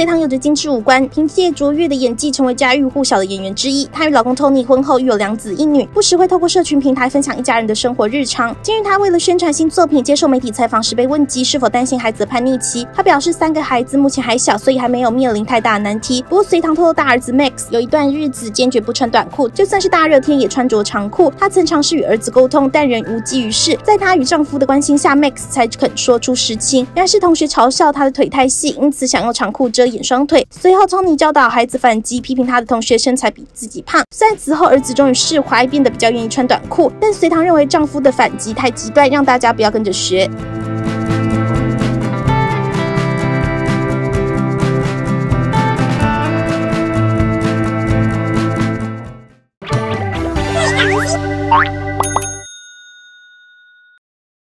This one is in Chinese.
隋棠有着精致五官，凭借卓越的演技成为家喻户晓的演员之一。她与老公 Tony 婚后育有2子1女，不时会透过社群平台分享一家人的生活日常。近日，她为了宣传新作品，接受媒体采访时被问及是否担心孩子的叛逆期，她表示3个孩子目前还小，所以还没有面临太大的难题。不过隋棠透露，大儿子 Max 有一段日子坚决不穿短裤，就算是大热天也穿着长裤。她曾尝试与儿子沟通，但仍无济于事。在她与丈夫的关心下 ，Max 才肯说出实情。原来是同学嘲笑她的腿太细，因此想用长裤遮掩双腿。随后 Tony 教导孩子反击，批评他的同学身材比自己胖。虽然此后儿子终于释怀，变得比较愿意穿短裤，但隋棠认为丈夫的反击太极端，让大家不要跟着学。